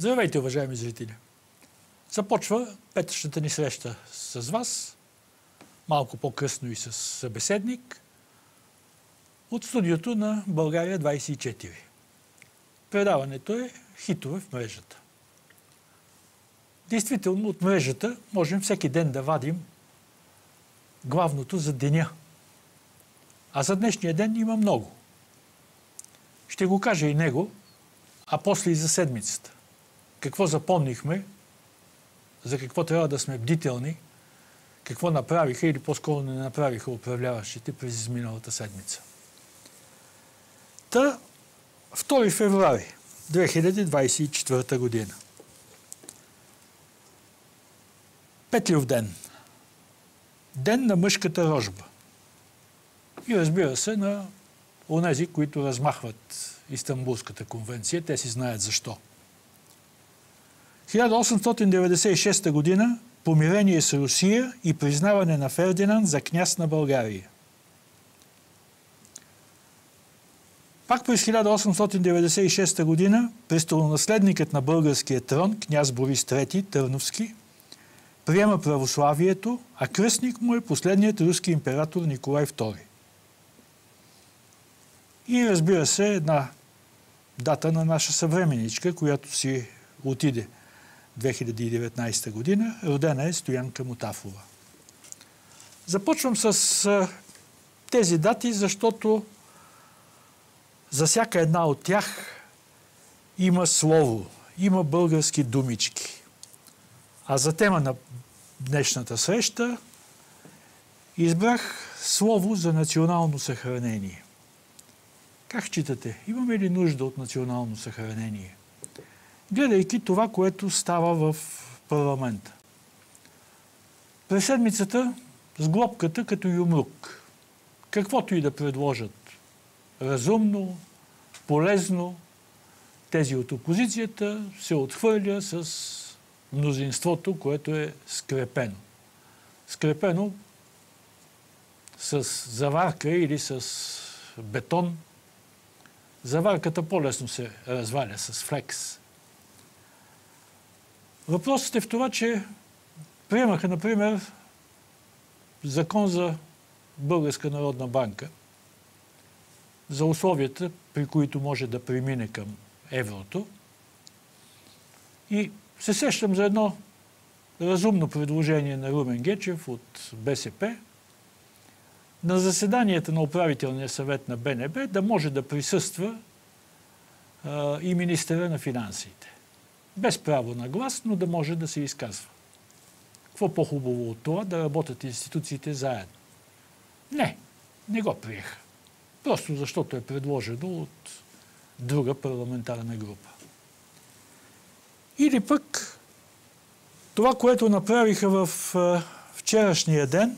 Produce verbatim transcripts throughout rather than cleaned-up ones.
Здравейте, уважаеми зрители! Започва петъчната ни среща с вас, малко по-късно и с събеседник, от студиото на България двадесет и четири. Предаването е хитове в мрежата. Действително, от мрежата можем всеки ден да вадим главното за деня. А за днешния ден има много. Ще го кажа и него, а после и за седмицата. Какво запомнихме, за какво трябва да сме бдителни, какво направиха или по-скоро не направиха управляващите през изминалата седмица. Та, втори февруари две хиляди двадесет и четвърта година. Петлюв ден. Ден на мъжката рожба. И разбира се, на онези, които размахват Истанбулската конвенция. Те си знаят защо. хиляда осемстотин деветдесет и шеста година помирение с Русия и признаване на Фердинанд за княз на България. Пак през хиляда осемстотин деветдесет и шеста година престолонаследникът на българския трон, княз Борис трети Търновски, приема православието, а кръстник му е последният руски император Николай втори. И разбира се, една дата на наша съвременничка, която си отиде две хиляди и деветнадесета година, родена е Стоянка Мутафова. Започвам с а, тези дати, защото за всяка една от тях има слово, има български думички. А за тема на днешната среща избрах слово за национално съхранение. Как считате? Имаме ли нужда от национално съхранение? Гледайки това, което става в парламента. През седмицата с глобката като юмрук. Каквото и да предложат. Разумно, полезно, тези от опозицията се отхвърля с мнозинството, което е скрепено. Скрепено с заварка или с бетон. Заварката по-лесно се разваля с флекс. Въпросът е в това, че приемаха, например, закон за Българска народна банка, за условията, при които може да премине към еврото. И се сещам за едно разумно предложение на Румен Гечев от БСП на заседанията на управителния съвет на Б Н Б да може да присъства а, и министъра на финансите. Без право на глас, но да може да се изказва. Какво по-хубаво от това да работят институциите заедно? Не, не го приеха. Просто защото е предложено от друга парламентарна група. Или пък това, което направиха в а, вчерашния ден,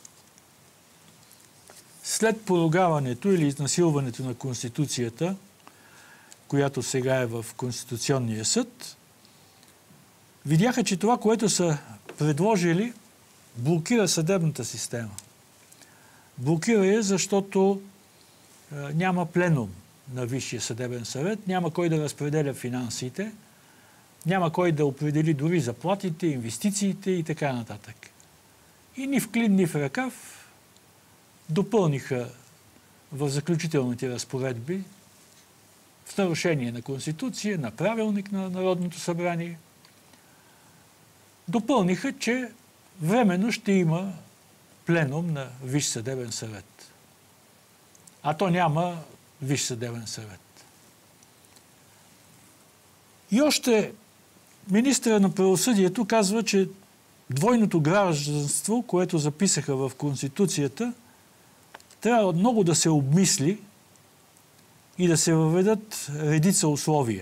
след поругаването или изнасилването на Конституцията, която сега е в Конституционния съд, видяха, че това, което са предложили, блокира съдебната система. Блокира я, защото е, няма пленум на Висшия съдебен съвет, няма кой да разпределя финансите, няма кой да определи дори заплатите, инвестициите и така нататък. И ни в клин, ни в ръкав допълниха в заключителните разпоредби в нарушение на Конституция, на правилник на Народното събрание, допълниха, че временно ще има пленум на Висш съдебен съвет. А то няма Висш съдебен съвет. И още министъра на правосъдието казва, че двойното гражданство, което записаха в Конституцията, трябва много да се обмисли и да се въведат редица условия.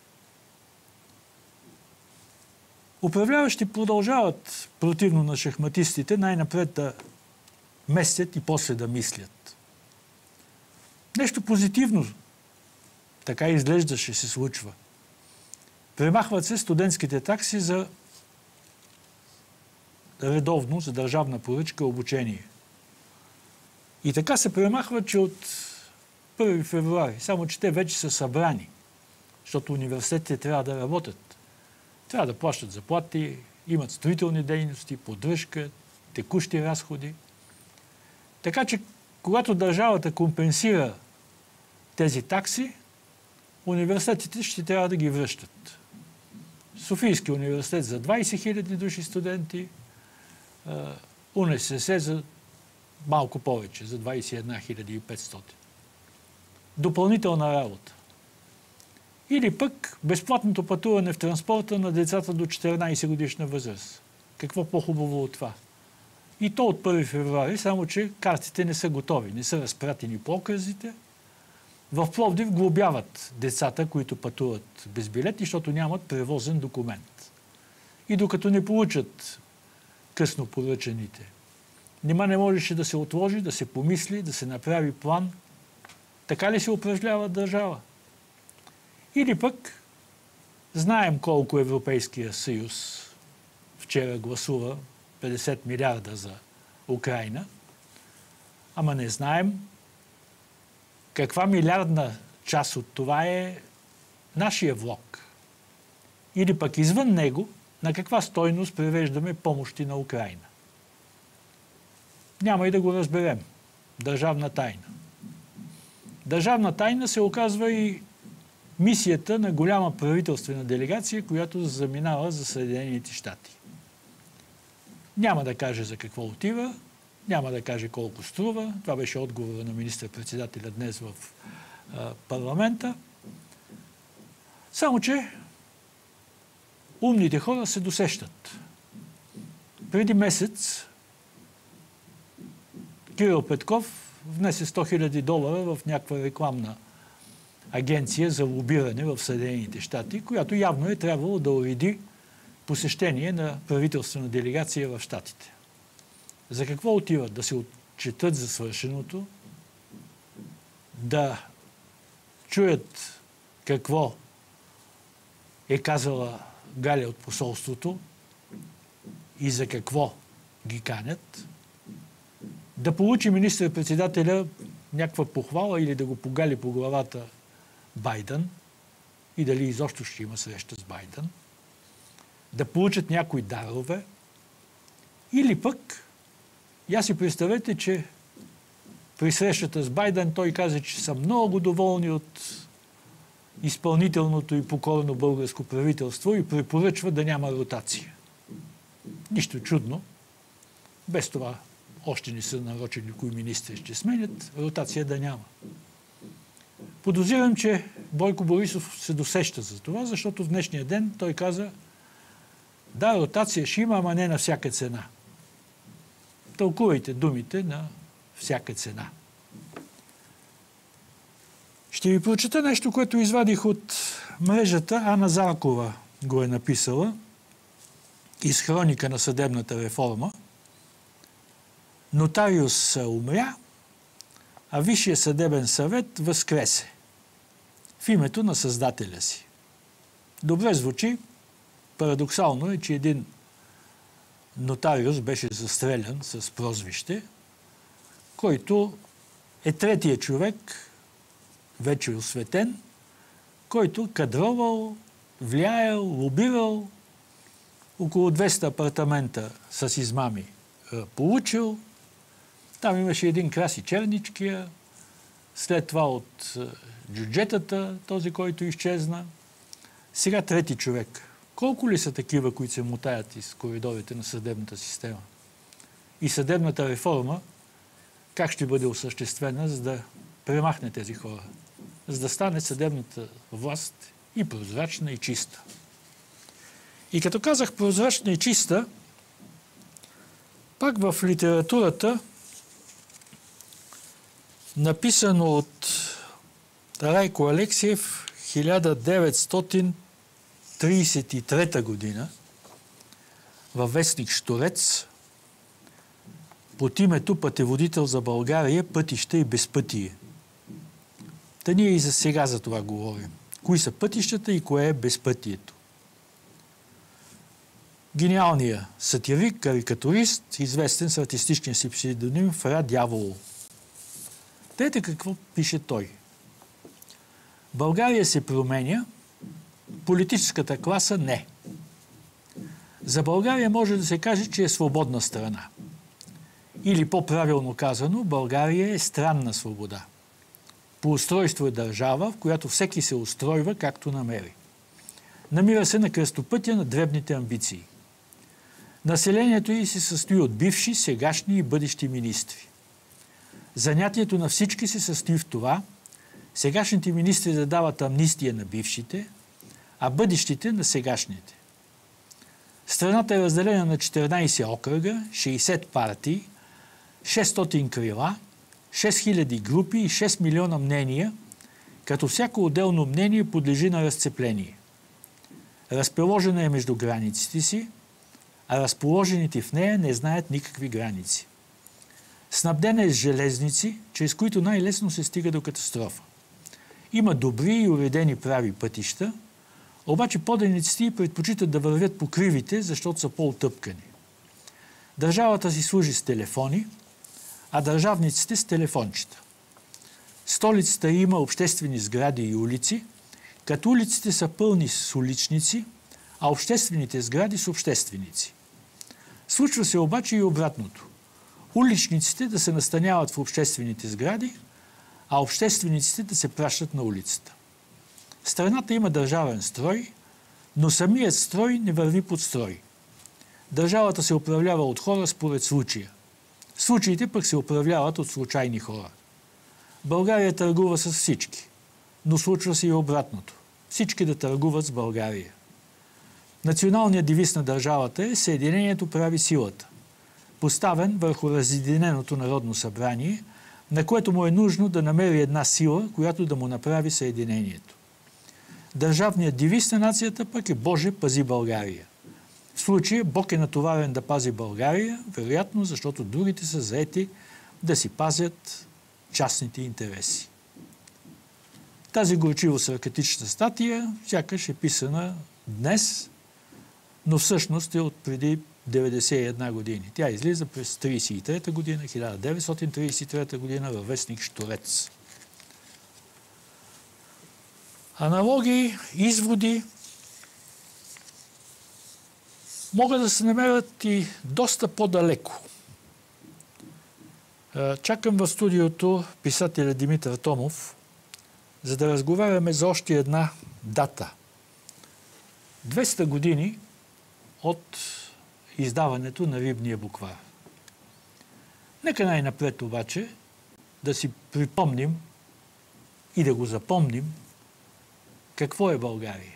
Управляващи продължават, противно на шахматистите, най-напред да местят и после да мислят. Нещо позитивно така изглеждаше се случва. Премахват се студентските такси за редовно, за държавна поръчка обучение. И така се премахват, че от първи февруари, само че те вече са събрани, защото университетите трябва да работят. Трябва да плащат заплати, имат строителни дейности, поддръжка, текущи разходи. Така че, когато държавата компенсира тези такси, университетите ще трябва да ги връщат. Софийски университет за двайсет хиляди души студенти, УНСС за малко повече, за двайсет и една хиляди и петстотин. Допълнителна работа. Или пък безплатното пътуване в транспорта на децата до четиринайсет годишна възраст. Какво по-хубаво от това? И то от първи февруари, само че картите не са готови, не са разпратени по окръзите. В Пловдив глобяват децата, които пътуват без билети, защото нямат превозен документ. И докато не получат късно поръчаните, нима не можеше да се отложи, да се помисли, да се направи план. Така ли се упражнява държава? Или пък знаем колко Европейския съюз вчера гласува петдесет милиарда за Украйна, ама не знаем каква милиардна част от това е нашия влог. Или пък извън него, на каква стойност превеждаме помощи на Украйна. Няма и да го разберем. Държавна тайна. Държавна тайна се оказва и мисията на голяма правителствена делегация, която заминава за Съединените щати. Няма да каже за какво отива, няма да каже колко струва. Това беше отговора на министър-председателя днес в а, парламента. Само че умните хора се досещат. Преди месец Кирил Петков внесе сто хиляди долара в някаква рекламна агенция за лобиране в Съединените щати, която явно е трябвало да уреди посещение на правителствена делегация в щатите. За какво отиват? Да се отчетат за свършеното, да чуят какво е казала Галя от посолството и за какво ги канят, да получи министър-председателя някаква похвала или да го погали по главата Байдън и дали изобщо ще има среща с Байдън, да получат някои дарове, или пък, я си представете, че при срещата с Байдън той каза, че са много доволни от изпълнителното и покорно българско правителство и препоръчва да няма ротация. Нищо чудно. Без това още не са нарочили кои министри ще сменят, ротация да няма. Подозирам, че Бойко Борисов се досеща за това, защото в днешния ден той каза: да, ротация ще има, ама не на всяка цена. Тълкувайте думите на всяка цена. Ще ви прочета нещо, което извадих от мрежата. Ана Заркова го е написала из хроника на съдебната реформа. Нотариус умря, а Висшия съдебен съвет възкресе в името на създателя си. Добре звучи. Парадоксално е, че един нотариус беше застрелян с прозвище, който е третия човек, вече осветен, който кадровал, влияел, лобирал, около двеста апартамента с измами получил. Там имаше един Краси Черничкия, след това от джуджетата, този, който изчезна. Сега трети човек. Колко ли са такива, които се мотаят из коридорите на съдебната система? И съдебната реформа как ще бъде осъществена, за да премахне тези хора? За да стане съдебната власт и прозрачна, и чиста. И като казах прозрачна и чиста, пак в литературата, написано от Райко Алексиев, хиляда деветстотин трийсет и трета година, във вестник Щурец, под името Пътеводител за България, пътища и безпътие. Та ние и за сега за това говорим. Кои са пътищата и кое е безпътието? Гениалният сатирик, карикатурист, известен с артистичния си псевдоним Фра Дявол. Тете какво пише той. България се променя, политическата класа не. За България може да се каже, че е свободна страна. Или по-правилно казано, България е странна свобода. По устройство е държава, в която всеки се устройва както намери. Намира се на кръстопътя на дребните амбиции. Населението ѝ се състои от бивши, сегашни и бъдещи министри. Занятието на всички се състои в това сегашните министри да дават амнистия на бившите, а бъдещите на сегашните. Страната е разделена на четиринайсет окръга, шейсет партии, шестстотин крила, шест хиляди групи и шест милиона мнения, като всяко отделно мнение подлежи на разцепление. Разположена е между границите си, а разположените в нея не знаят никакви граници. Снабдена е с железници, чрез които най-лесно се стига до катастрофа. Има добри и уредени прави пътища, обаче поданиците ѝ предпочитат да вървят по кривите, защото са по-утъпкани. Държавата си служи с телефони, а държавниците с телефончета. Столицата има обществени сгради и улици, като улиците са пълни с уличници, а обществените сгради с общественици. Случва се обаче и обратното. Уличниците да се настаняват в обществените сгради, а обществениците да се пращат на улицата. Страната има държавен строй, но самият строй не върви под строй. Държавата се управлява от хора според случая. Случаите пък се управляват от случайни хора. България търгува с всички, но случва се и обратното. Всички да търгуват с България. Националният девиз на държавата е „Съединението прави силата“, поставен върху разединеното Народно събрание, на което му е нужно да намери една сила, която да му направи съединението. Държавният девиз на нацията пък е „Боже, пази България“. В случая Бог е натоварен да пази България, вероятно защото другите са заети да си пазят частните интереси. Тази горчиво саркастична статия сякаш е писана днес, но всъщност е от преди деветдесет и една години. Тя излиза през трийсет и трета година, хиляда деветстотин трийсет и трета година във вестник Щурец. Аналогии, изводи могат да се намерят и доста по-далеко. Чакам в студиото писателя Димитър Томов, за да разговаряме за още една дата. двеста години от издаването на Рибния буквар. Нека най-напред обаче да си припомним и да го запомним какво е България.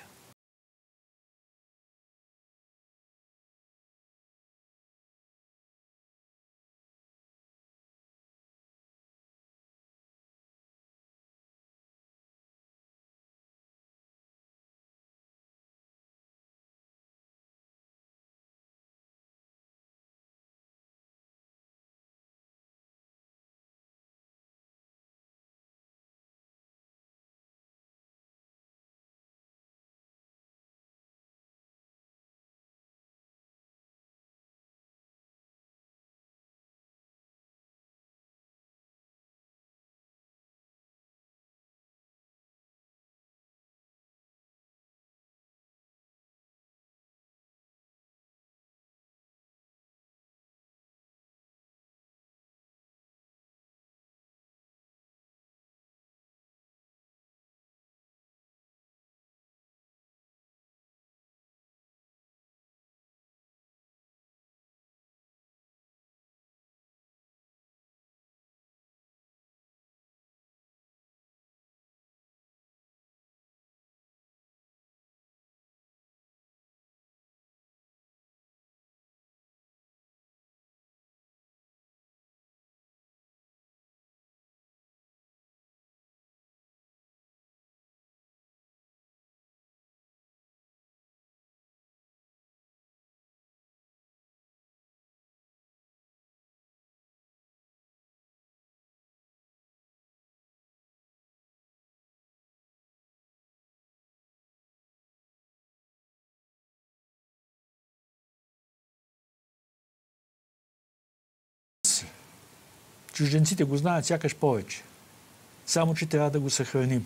Чужденците го знаят сякаш повече. Само, че трябва да го съхраним.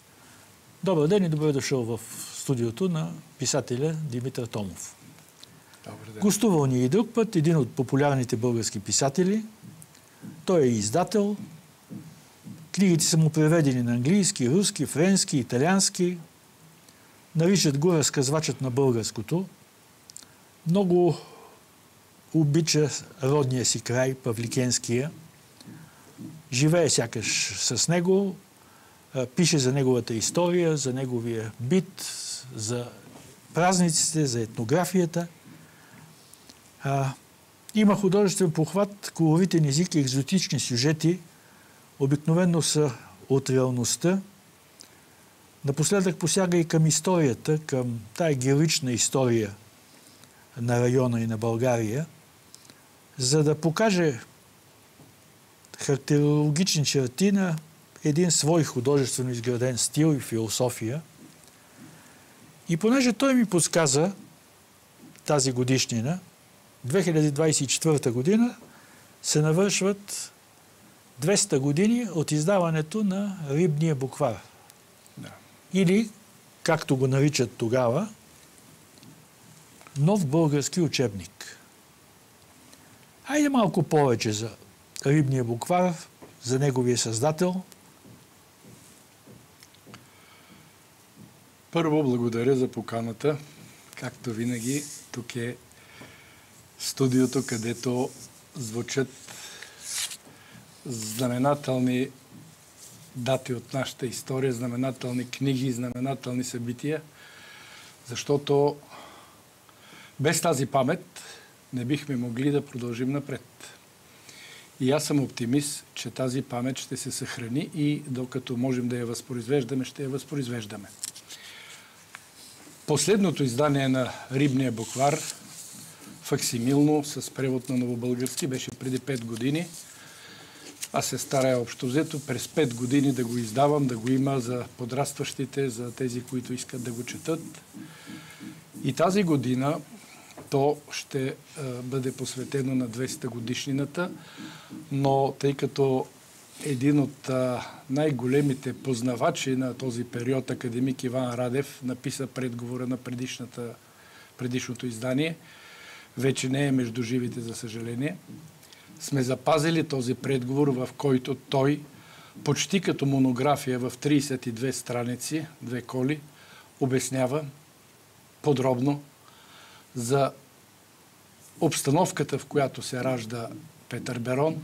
Добър ден и добре дошъл в студиото на писателя Димитър Томов. Гостувал ни и друг път, един от популярните български писатели. Той е издател. Книгите са му преведени на английски, руски, френски, италиански. Наричат го разказвачът на българското. Много обича родния си край, Павликенския. Живее сякаш с него, пише за неговата история, за неговия бит, за празниците, за етнографията. А, има художествен похват, колоритен език и екзотични сюжети. Обикновено са от реалността. Напоследък посяга и към историята, към тая героична история на района и на България, за да покаже характерологични черти на един свой художествено изграден стил и философия. И понеже той ми подсказа тази годишнина, две хиляди двадесет и четвърта година, се навършват двеста години от издаването на Рибния буквар. Да. Или, както го наричат тогава, нов български учебник. Хайде малко повече за Рибния буквар, за неговия създател. Първо благодаря за поканата. Както винаги, тук е студиото, където звучат знаменателни дати от нашата история, знаменателни книги, знаменателни събития, защото без тази памет не бихме могли да продължим напред. И аз съм оптимист, че тази памет ще се съхрани и докато можем да я възпроизвеждаме, ще я възпроизвеждаме. Последното издание на Рибния буквар, факсимилно, с превод на новобългарски, беше преди пет години. Аз се старая общо взето през пет години да го издавам, да го има за подрастващите, за тези, които искат да го четат. И тази година то ще а, бъде посветено на двеста годишнината, но тъй като един от а, най-големите познавачи на този период, академик Иван Радев, написа предговора на предишната, предишното издание, вече не е между живите, за съжаление, сме запазили този предговор, в който той, почти като монография в тридесет и две страници, две коли, обяснява подробно за обстановката, в която се ражда Петър Берон,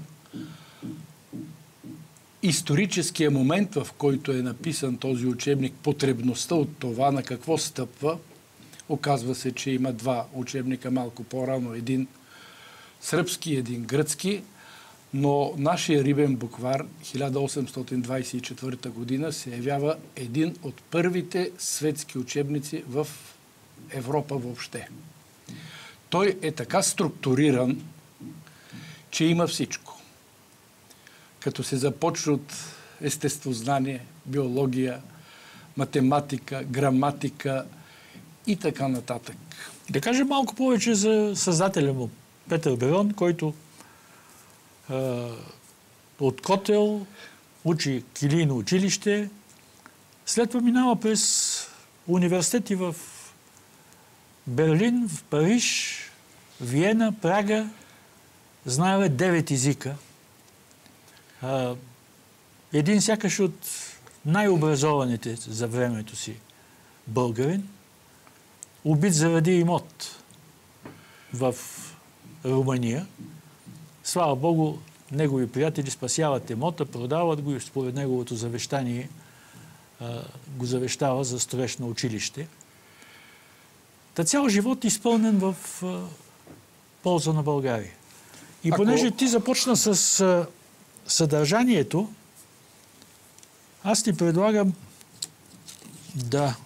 историческия момент, в който е написан този учебник, потребността от това, на какво стъпва. Оказва се, че има два учебника малко по-рано, един сръбски и един гръцки, но нашия Рибен буквар хиляда осемстотин двадесет и четвърта година се явява един от първите светски учебници в Европа въобще. Той е така структуриран, че има всичко. Като се започва от естествознание, биология, математика, граматика и така нататък. Да кажем малко повече за създателя му, Петър Берон, който е, от Котел учи килийно училище, след това минава през университети в Берлин, в Париж, Виена, Прага, знае девет езика. Е, един сякаш от най-образованите за времето си българин, убит заради имот в Румъния. Слава Богу, негови приятели спасяват имота, продават го и според неговото завещание а, го завещава за строеж на училище. Та цял живот изпълнен в а, полза на България. И Ако... понеже ти започна с а, съдържанието, аз ти предлагам да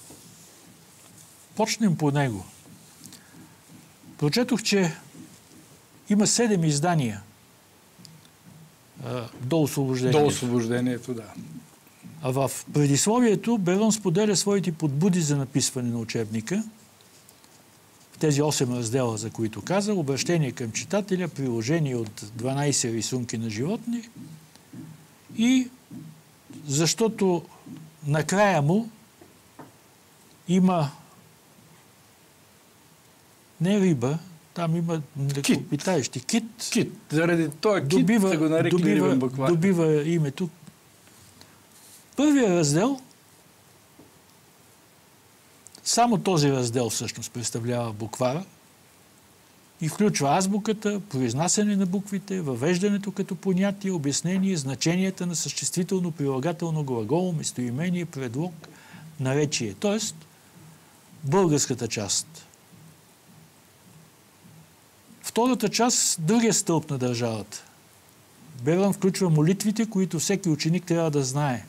почнем по него. Прочетох, че има седем издания а, до освобождението. До освобождението, да. А в предисловието Берон споделя своите подбуди за написване на учебника. В тези осем раздела, за които каза, обращение към читателя, приложение от дванадесет рисунки на животни и защото накрая му има Не риба, там има млекопитаещи. Кит. Кит. Заради този кит добива, са го нарекли добива, рибен буквар. добива името. Първият раздел, само този раздел всъщност представлява буквара и включва азбуката, произнасяне на буквите, въвеждането като понятие, обяснение, значенията на съществително, прилагателно, глаголо, местоимение, предлог, наречие. Тоест, българската част. Втората част, другия стълб на държавата. Берон включва молитвите, които всеки ученик трябва да знае.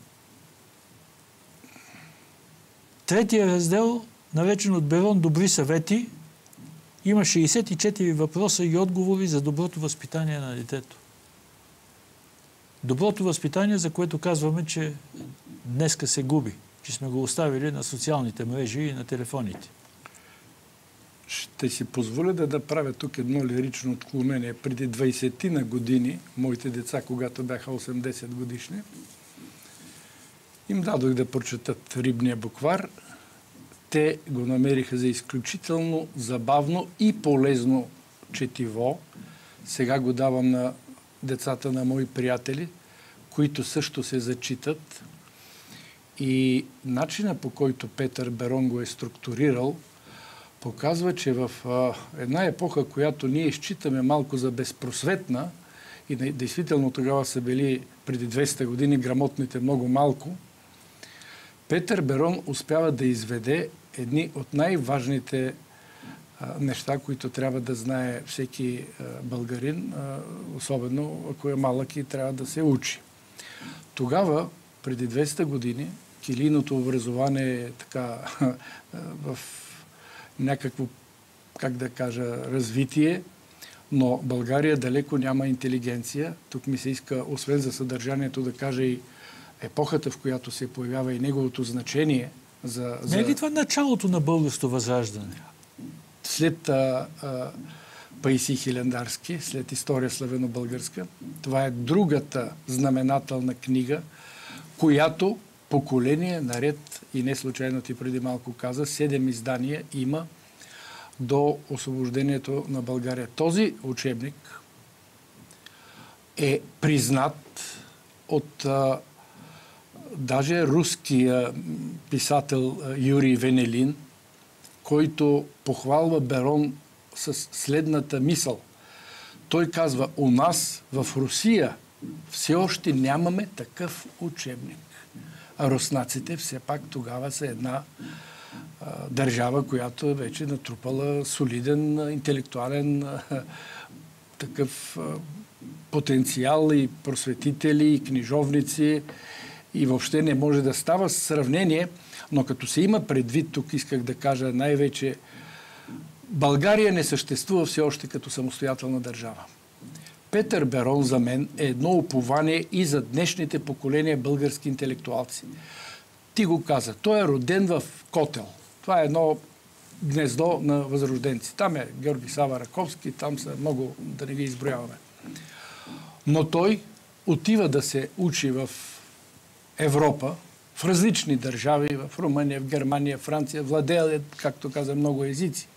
Третия раздел, наречен от Берон Добри съвети, има шейсет и четири въпроса и отговори за доброто възпитание на детето. Доброто възпитание, за което казваме, че днеска се губи, че сме го оставили на социалните мрежи и на телефоните. Ще си позволя да направя тук едно лирично отклонение. Преди двайсет години, моите деца, когато бяха осемдесет годишни, им дадох да прочетат рибния буквар. Те го намериха за изключително забавно и полезно четиво. Сега го давам на децата на мои приятели, които също се зачитат. И начина, по който Петър Берон го е структурирал, показва, че в а, една епоха, която ние считаме малко за безпросветна, и действително тогава са били преди двеста години грамотните много малко, Петър Берон успява да изведе едни от най-важните а, неща, които трябва да знае всеки а, българин, а, особено ако е малък и трябва да се учи. Тогава, преди двеста години, килийното образование е така в някакво, как да кажа, развитие, но България далеко няма интелигенция. Тук ми се иска, освен за съдържанието, да кажа и епохата, в която се появява и неговото значение. За, за... Не е ли това началото на българското възраждане? След а, а, Паисий Хилендарски, след История славено-българска, това е другата знаменателна книга, която поколение наред, и не случайно ти преди малко каза, седем издания има до освобождението на България. Този учебник е признат от а, даже руския писател Юрий Венелин, който похвалва Берон с следната мисъл. Той казва, у нас в Русия все още нямаме такъв учебник. А руснаците все пак тогава са една а, държава, която е вече натрупала солиден интелектуален а, такъв а, потенциал и просветители, и книжовници, и въобще не може да става сравнение, но като се има предвид, тук исках да кажа най-вече, България не съществува все още като самостоятелна държава. Петър Берон за мен е едно упование и за днешните поколения български интелектуалци. Ти го каза, той е роден в Котел. Това е едно гнездо на възрожденци. Там е Георги Сава Раковски, там са много, да не ги изброяваме. Но той отива да се учи в Европа, в различни държави, в Румъния, в Германия, Франция, владее, както каза, много езици.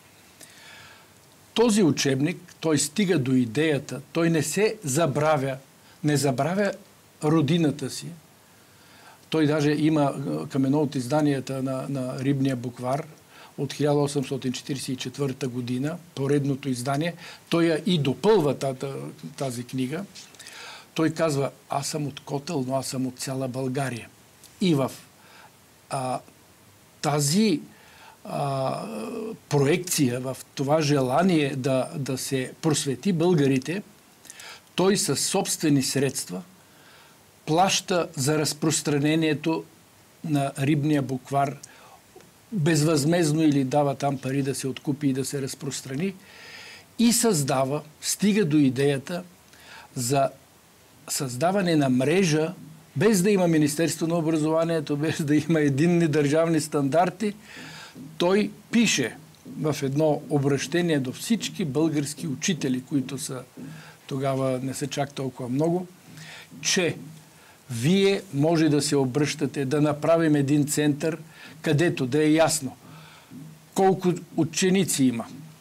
Този учебник, той стига до идеята, той не се забравя, не забравя родината си. Той даже има към едно от изданията на, на Рибния буквар от хиляда осемстотин четиридесет и четвърта година, поредното издание. Той я и допълва тази книга. Той казва, аз съм от Котел, но аз съм от цяла България. И в а, тази а, проекция, в това желание да, да се просвети българите, той със собствени средства плаща за разпространението на Рибния буквар безвъзмездно или дава там пари да се откупи и да се разпространи и създава, стига до идеята за създаване на мрежа, без да има Министерство на образованието, без да има единни държавни стандарти. Той пише в едно обращение до всички български учители, които са тогава не са чак толкова много, че вие може да се обръщате, да направим един център, където да е ясно колко ученици има,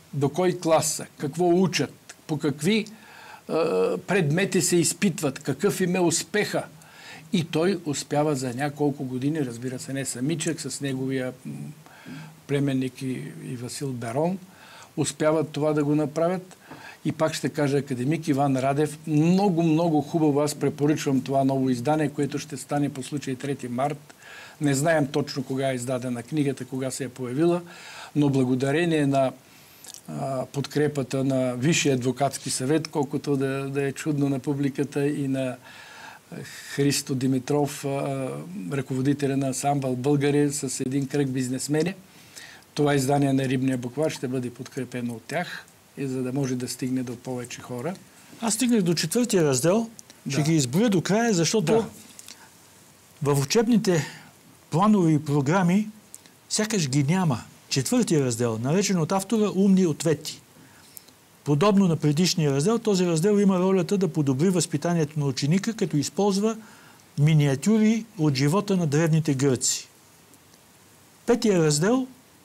до кой клас са, какво учат, по какви предмети се изпитват, какъв им е успеха. И той успява за няколко години, разбира се, не самичък, с неговия племенник и, и Васил Берон, успяват това да го направят. И пак ще кажа, академик Иван Радев, много, много хубаво, аз препоръчвам това ново издание, което ще стане по случай трети март. Не знаем точно кога е издадена книгата, кога се е появила, но благодарение на подкрепата на Висшия адвокатски съвет, колкото да, да е чудно на публиката, и на Христо Димитров, ръководителя на Ансамбъл Българи, с един кръг бизнесмени. Това издание на Рибния буквар ще бъде подкрепено от тях, и за да може да стигне до повече хора. Аз стигнах до четвъртия раздел. Да. Ще ги изброя до края, защото да. В учебните планове и програми сякаш ги няма. Четвъртия раздел, наречен от автора "Умни ответи". Подобно на предишния раздел, този раздел има ролята да подобри възпитанието на ученика, като използва миниатюри от живота на древните гърци. Петия раздел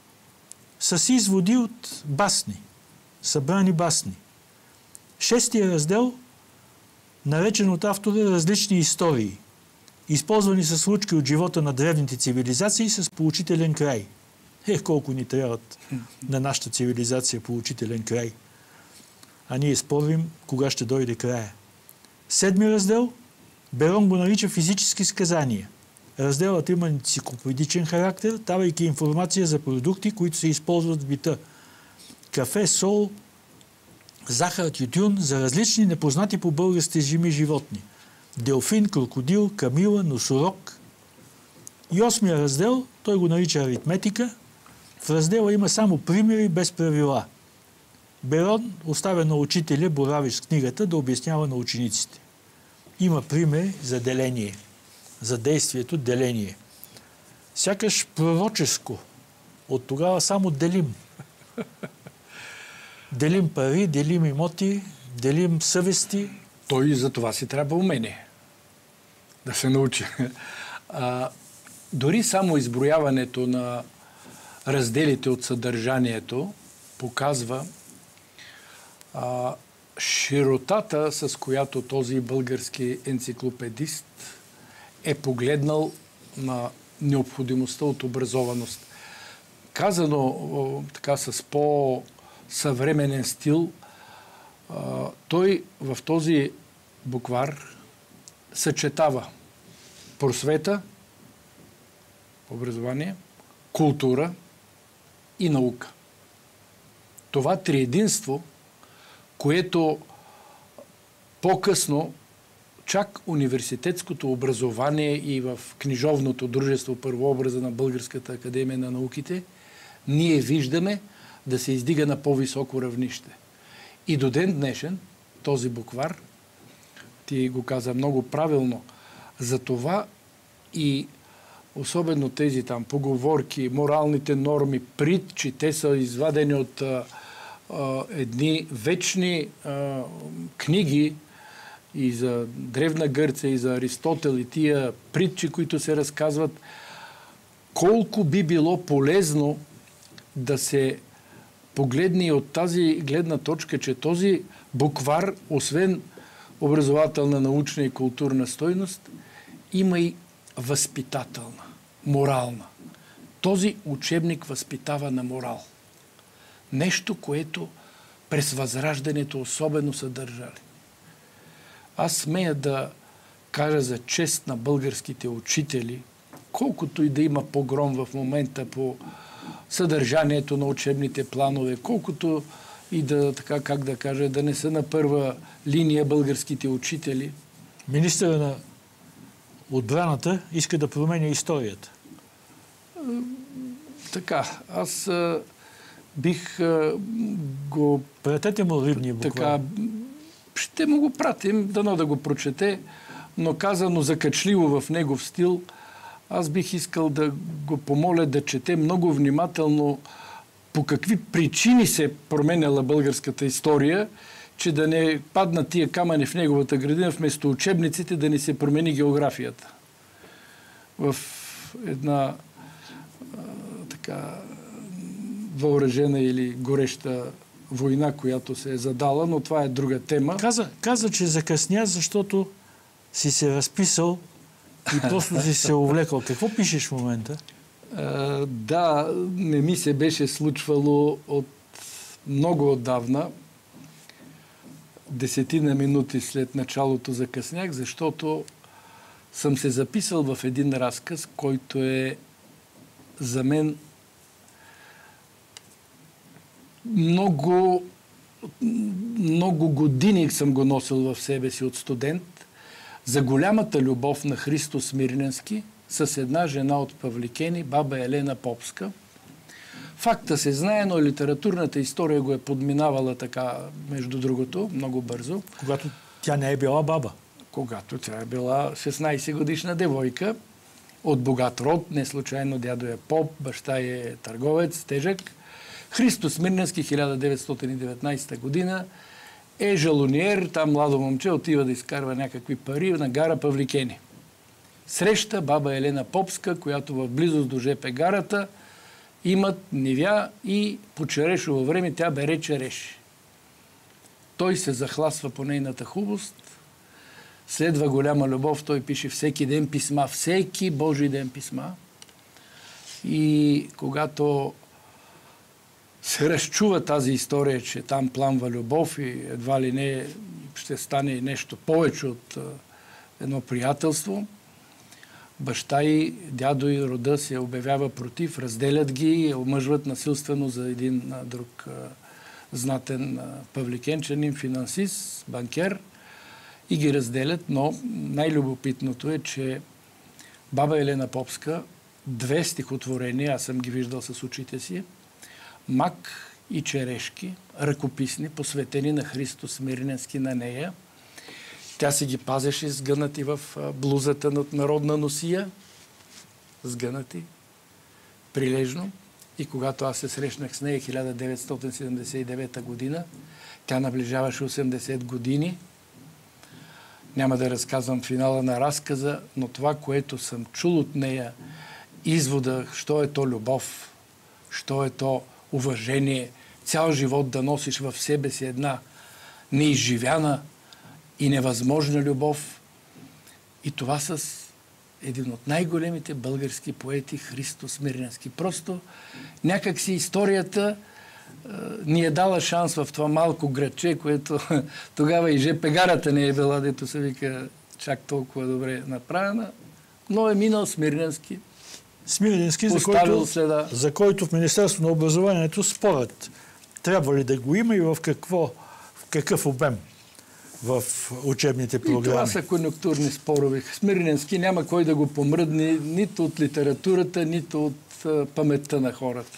с изводи от басни, събрани басни. Шестия раздел, наречен от автора "Различни истории", използвани с случки от живота на древните цивилизации с поучителен край. Е, колко ни трябват на нашата цивилизация поучителен край. А ние спорим кога ще дойде края. Седми раздел, Берон го нарича "Физически сказания". Разделът има енциклопедичен характер, давайки информация за продукти, които се използват в бита. Кафе, сол, захар, тютюн за различни непознати по българските жими животни. Делфин, крокодил, камила, носорог. И осмия раздел, той го нарича "Аритметика". В раздела има само примери без правила. Берон оставя на учителя, боравиш с книгата, да обяснява на учениците. Има примери за деление, за действието деление. Сякаш пророческо. От тогава само делим. Делим пари, делим имоти, делим съвести. Той и за това си трябва умение. Да се научи. А, дори само изброяването на разделите от съдържанието показва а, широтата, с която този български енциклопедист е погледнал на необходимостта от образованост. Казано о, така с по-съвременен стил, а, той в този буквар съчетава просвета, образование, култура и наука. Това триединство, което по-късно чак университетското образование и в книжовното дружество Първообраза на Българската академия на науките, ние виждаме да се издига на по-високо равнище. И до ден днешен този буквар, ти го каза много правилно, за това и особено тези там поговорки, моралните норми, притчи, те са извадени от а, а, едни вечни а, книги и за Древна Гърция, и за Аристотел, и тия притчи, които се разказват. Колко би било полезно да се погледне и от тази гледна точка, че този буквар, освен образователна, научна и културна стойност, има и възпитателна, морална. Този учебник възпитава на морал. Нещо, което през Възраждането особено съдържали. Аз смея да кажа за чест на българските учители, колкото и да има погром в момента по съдържанието на учебните планове, колкото и да, така как да кажа, да не са на първа линия българските учители. Министърът на отбраната иска да променя историята. Така, аз а, бих а, го... Пратете му Рибния буквар. Така, ще му го пратим, дано да го прочете, но казано закачливо в негов стил, аз бих искал да го помоля да чете много внимателно по какви причини се променяла българската история, че да не паднат тия камъни в неговата градина, вместо учебниците да не се промени географията. В една а, така въоръжена или гореща война, която се е задала, но това е друга тема. Каза, каза че закъсня, защото си се разписал и просто си се увлекал. Какво пишеш в момента? А, да, не ми се беше случвало от много отдавна. Десетина минути след началото закъснях, защото съм се записал в един разказ, който е за мен много, много години съм го носил в себе си от студент, за голямата любов на Христо Смирненски с една жена от Павликени, баба Елена Попска. Факта се знае, но литературната история го е подминавала така, между другото, много бързо. Когато тя не е била баба. Когато тя е била шестнайсет годишна девойка, от богат род, не случайно дядо е поп, баща е търговец, тежък. Христо Смирненски, хиляда деветстотин и деветнайсета година, е жалониер, там младо момче отива да изкарва някакви пари на гара Павликени. Среща баба Елена Попска, която в близост до жп гарата имат нивя и по черешово време тя бере череши. Той се захласва по нейната хубост, следва голяма любов, той пише всеки ден писма, всеки Божий ден писма. И когато се разчува тази история, че там пламва любов и едва ли не ще стане нещо повече от едно приятелство, баща и дядо и рода се обявява против, разделят ги и омъжват насилствено за един друг знатен павликенчанин, финансист, банкер, и ги разделят, но най-любопитното е, че баба Елена Попска, две стихотворения, аз съм ги виждал с очите си, Мак и черешки, ръкописни, посветени на Христо Смирненски на нея. Тя си ги пазеше сгънати в блузата над народна носия, сгънати, прилежно. И когато аз се срещнах с нея хиляда деветстотин седемдесет и девета година, тя наближаваше осемдесет години. Няма да разказвам финала на разказа, но това, което съм чул от нея, извода, що е то любов, що е то уважение, цял живот да носиш в себе си една неизживяна и невъзможна любов. И това с един от най-големите български поети, Христо Смирненски. Просто някак си историята е, ни е дала шанс в това малко градче, което тогава и жп гарата не е била, дето се вика чак толкова добре направена, но е минал Смирненски. Смирненски, за който, следа. за който в Министерство на образованието спорят трябва ли да го има и в, какво, в какъв обем в учебните програми. И това са конюнктурни спорове. Смирненски няма кой да го помръдне нито от литературата, нито от а, паметта на хората.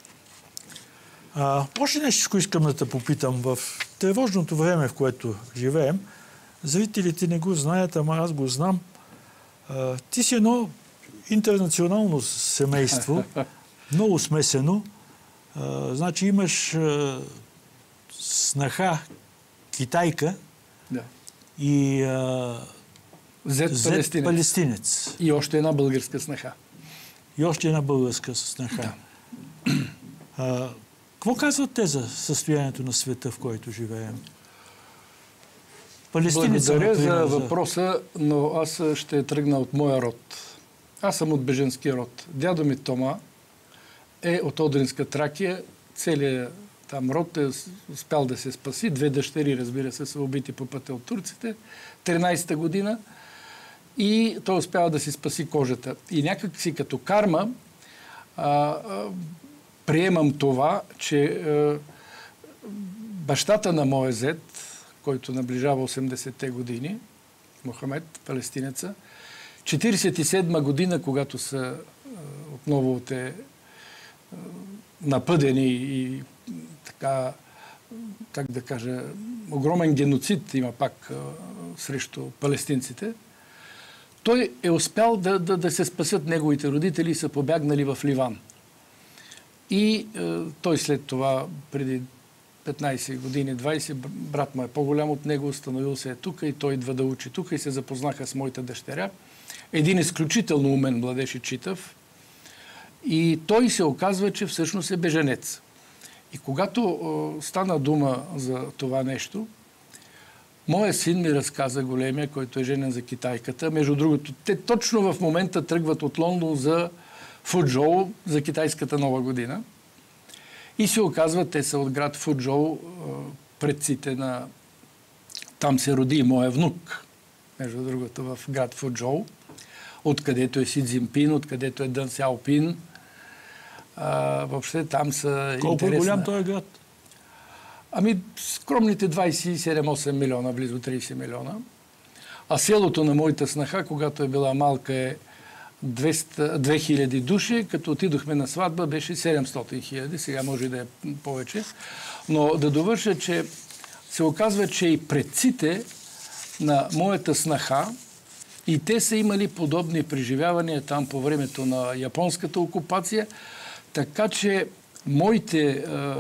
А, още нещо искам да те попитам. В тревожното време, в което живеем, зрителите не го знаят, ама аз го знам. А, ти си едно интернационално семейство, много смесено. А, значи имаш а, снаха китайка, да. И а, зет, зет палестинец. палестинец. И още една българска снаха. И още една българска снаха. Да. Какво казват те за състоянието на света, в който живеем? Палестинеца, Благодаря например, за въпроса, но аз ще тръгна от моя род. Аз съм от беженски род. Дядо ми Тома е от Одринска Тракия. Целият там род е успял да се спаси. Две дъщери, разбира се, са убити по пътя от турците. тринайсета година. И той успява да си спаси кожата. И някак си като карма а, а, приемам това, че а, бащата на моя зет, който наближава осемдесетте години, Мохамед, палестинеца, четирийсет и седма година, когато са а, отново те а, напъдени и така, как да кажа, огромен геноцид има пак а, срещу палестинците, той е успял да, да, да се спасят неговите родители и са побягнали в Ливан. И а, той след това, преди петнайсет години, двайсет, брат му е по-голям от него, установил се е тук и той идва да учи тук и се запознаха с моята дъщеря. Един изключително умен младеж и читав. И той се оказва, че всъщност е беженец. И когато а, стана дума за това нещо, моят син ми разказа, големия, който е женен за китайката. Между другото, те точно в момента тръгват от Лондон за Фуджоу, за китайската нова година. И се оказва, те са от град Фуджоу, предците на... Там се роди и моя внук, между другото, в град Фуджоу, откъдето е Си Цзинпин, откъдето е Дън Сяопин. А, въобще там са Колко интересна... е голям този град? Ами, скромните двайсет и седем осем милиона, близо трийсет милиона. А селото на моята снаха, когато е била малка, е две хиляди души, като отидохме на сватба, беше седемстотин хиляди, сега може да е повече. Но да довърша, че се оказва, че и предците на моята снаха, и те са имали подобни преживявания там по времето на японската окупация, така че моите е, е,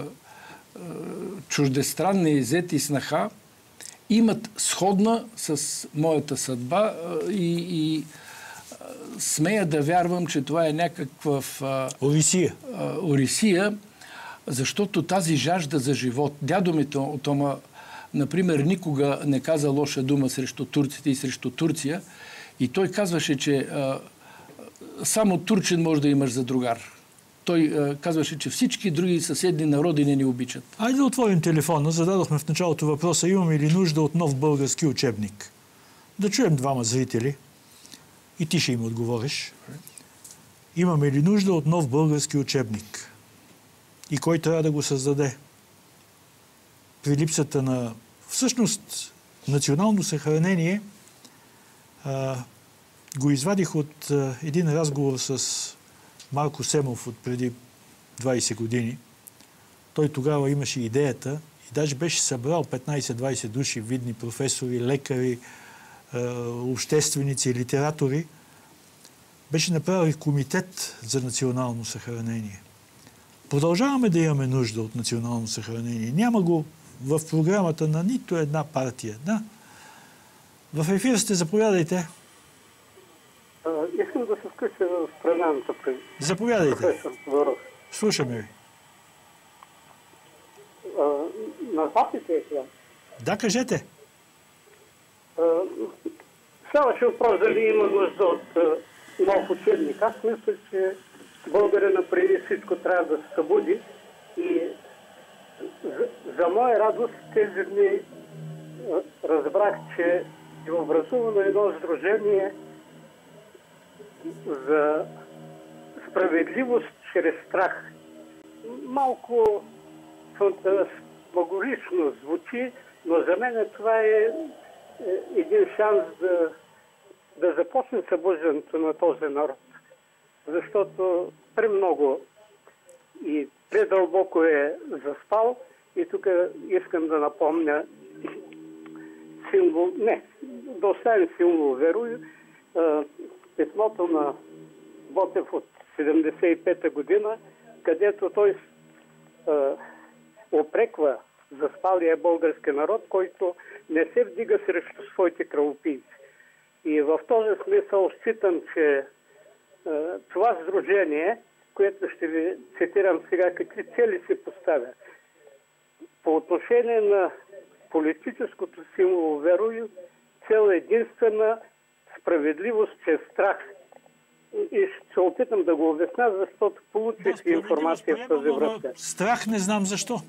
чуждестранни зет и снаха имат сходна с моята съдба е, и, и смея да вярвам, че това е някаква Орисия. Орисия, защото тази жажда за живот, дядо ми Тома, например, никога не каза лоша дума срещу турците и срещу Турция, и той казваше, че а, само турчин може да имаш за другар. Той а, казваше, че всички други съседни народи не ни обичат. Айде да отворим телефона. Зададохме в началото въпроса: имаме ли нужда от нов български учебник? Да чуем двама зрители. И ти ще им отговориш. Имаме ли нужда от нов български учебник? И кой трябва да го създаде? При липсата на... Всъщност, национално съхранение а, го извадих от а, един разговор с Марко Семов от преди двайсет години. Той тогава имаше идеята и даже беше събрал петнайсет-двайсет души, видни професори, лекари, общественици, литератори, беше направил комитет за национално съхранение. Продължаваме да имаме нужда от национално съхранение. Няма го в програмата на нито една партия. Да. В ефир сте, заповядайте. А, искам да се включа в предаването при Заповядайте. професор Тодоров. Слушаме ви. А, на фактите е това. Да, кажете. Ставаше въпрос дали има нужда от а, нов учебник. Аз мисля, че българина преди всичко трябва да се събуди и за, за моя радост тези дни а, разбрах, че е образувано едно сдружение за справедливост чрез страх. Малко фантасмагорично звучи, но за мен това е един шанс да, да започне събуждането на този народ. Защото премного и предълбоко е заспал. И тук искам да напомня символ, не, да оставим символ Веруй, писмото на Ботев от седемдесет и пета година, където той а, опреква заспалия български народ, който не се вдига срещу своите кръвопийци. И в този смисъл считам, че а, това сдружение, което ще ви цитирам сега, какви цели се поставя. По отношение на политическото символ Веруй, цел единствена справедливост чрез страх. И ще се опитам да го обясня, защото получих да, информация в тази връзка. Страх не знам защо.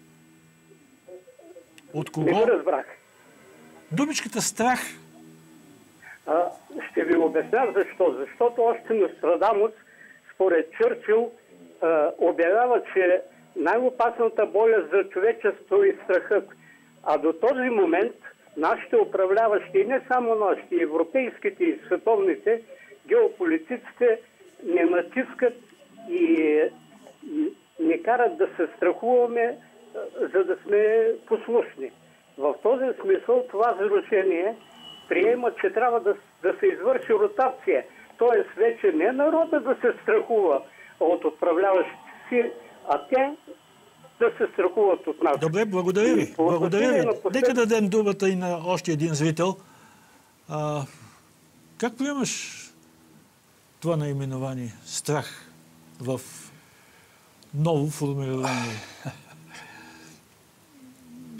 От кого? Не го разбрах. Думичката страх. А, ще ви обясня защо. Защото още Нострадамус, според Чърчил, а, обявява, че най-опасната болест за човечество е страхът. А до този момент нашите управляващи, и не само нашите, европейските и световните, геополитиците не натискат и не карат да се страхуваме, за да сме послушни. В този смисъл това сдружение приема, че трябва да, да се извърши ротация. Тоест вече не народа да се страхува от управляващите си, а те да се страхуват от нас. Добре, благодаря ви. Благодаря ви. Послед... Нека да дадем думата и на още един зрител. А, как приемаш това наименование страх в ново формирование?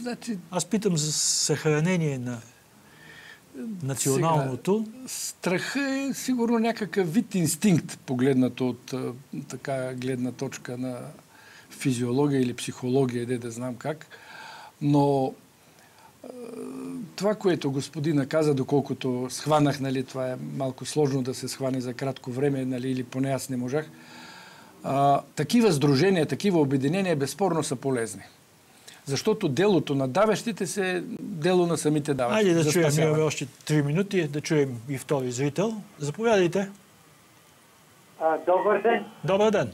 Значи, Аз питам за съхранение на националното. Сега, страха е сигурно някакъв вид инстинкт, погледнато от а, така гледна точка на физиология или психология, де да знам как. Но а, това, което господина каза, доколкото схванах, нали, това е малко сложно да се схване за кратко време, нали, или поне аз не можах, а, такива сдружения, такива обединения безспорно са полезни. Защото делото на давещите се е дело на самите даващи. Айде да за чуем, спасяване. имаме още три минути, да чуем и втори зрител. Заповядайте. А, добър ден! Добър ден.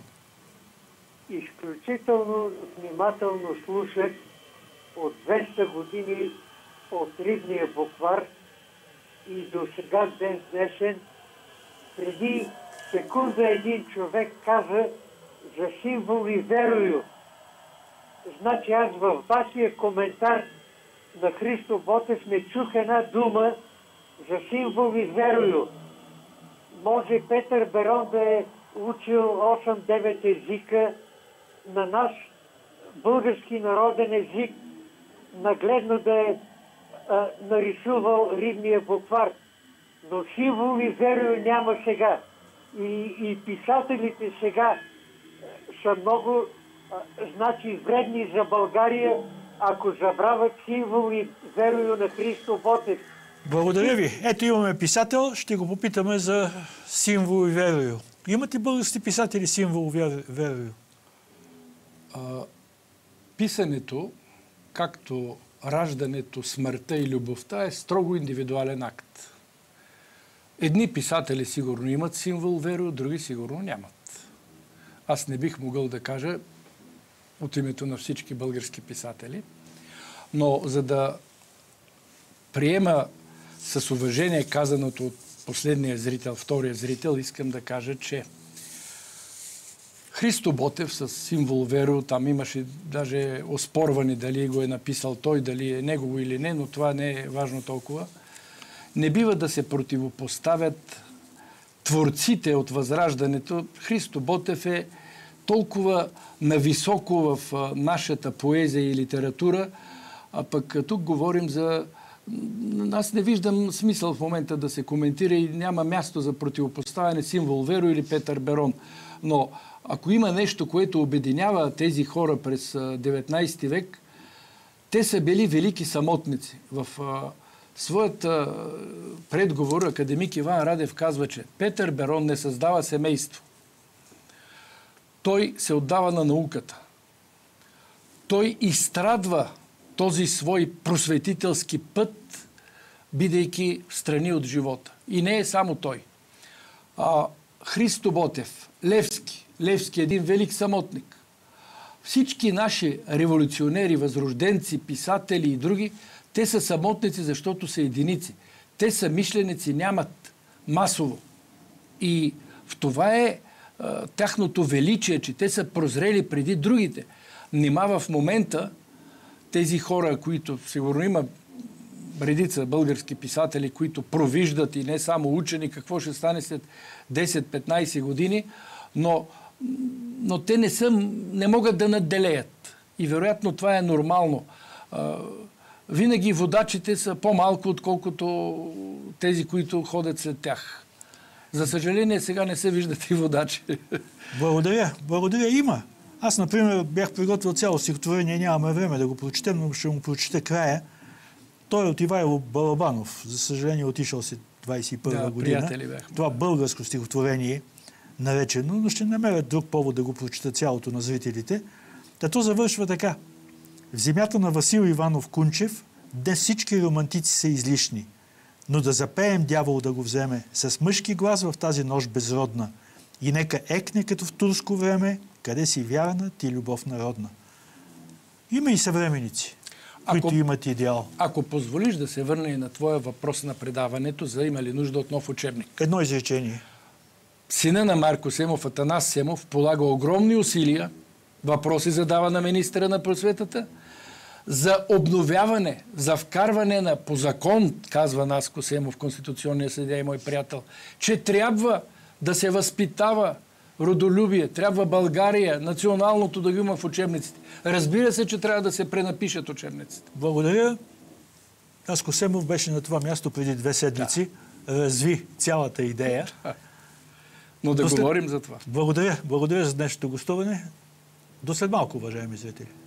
Изключително внимателно слушах от двеста години от рибния буквар и до сега ден днешен. Преди секунда един човек каза за символ и верою. Значи аз в вашия коментар на Христо Ботев не чух една дума за символ и верою. Може Петър Берон да е учил осем-девет езика, на наш български народен език нагледно да е а, нарисувал рибния буквар. Но символ и верою няма сега. И, и писателите сега са много а, значи вредни за България, ако забравят символ и верою на Христо Ботев. Благодаря ви. Ето имаме писател, ще го попитаме за символ и верою. Имате български писатели символ и верою? А, писането, както раждането, смъртта и любовта, е строго индивидуален акт. Едни писатели сигурно имат символ верою, други сигурно нямат. Аз не бих могъл да кажа от името на всички български писатели, но за да приема с уважение казаното от последния зрител, втория зрител, искам да кажа, че Христо Ботев с символ верою, там имаше даже оспорване дали го е написал той, дали е негово или не, но това не е важно толкова. Не бива да се противопоставят творците от Възраждането. Христо Ботев е толкова нависоко в нашата поезия и литература, а пък тук говорим за... Аз не виждам смисъл в момента да се коментира и няма място за противопоставяне символ верою или Петър Берон. Но ако има нещо, което обединява тези хора през деветнайсети век, те са били велики самотници. В а, своят а, предговор академик Иван Радев казва, че Петър Берон не създава семейство. Той се отдава на науката. Той изстрадва този свой просветителски път, бидейки встрани от живота. И не е само той. А, Христо Ботев, Левски. Левски е един велик самотник. Всички наши революционери, възрожденци, писатели и други, те са самотници, защото са единици. Те са мишленици, нямат масово. И в това е а, тяхното величие, че те са прозрели преди другите. Нима в момента тези хора, които сигурно има редица български писатели, които провиждат и не само учени какво ще стане след десет-петнайсет години, но, но те не, са, не могат да надделеят. И вероятно това е нормално. А, винаги водачите са по-малко, отколкото тези, които ходят след тях. За съжаление, сега не се виждат и водачи. Благодаря. Благодаря. Има. Аз, например, бях приготвил цяло стихотворение, нямаме време да го прочетем, но ще му прочета края. Той е от Ивайло Балабанов. За съжаление, отишъл си двайсет и първа да, година. Това българско стихотворение наречено, но ще намерят друг повод да го прочета цялото на зрителите. Та то завършва така. В земята на Васил Иванов Кунчев днес всички романтици са излишни, но да запеем дявол да го вземе с мъжки глас в тази нощ безродна и нека екне като в турско време, къде си вярна ти любов народна. Има и съвременици, които ако, имат идеал. Ако позволиш да се върна и на твоя въпрос на предаването, за има ли нужда от нов учебник. Едно изречение. Сина на Марко Семов, Атанас Семов, полага огромни усилия, въпроси задава на министъра на просветата, за обновяване, за вкарване на по закон, казва Наско Семов, конституционния съдия и мой приятел, че трябва да се възпитава родолюбие, трябва България, националното да го има в учебниците. Разбира се, че трябва да се пренапишат учебниците. Благодаря. Таско Семов беше на това място преди две седмици. Да. Разви цялата идея. Но да До след... говорим за това. Благодаря. Благодаря за днешното гостуване. До след малко, уважаеми зрители.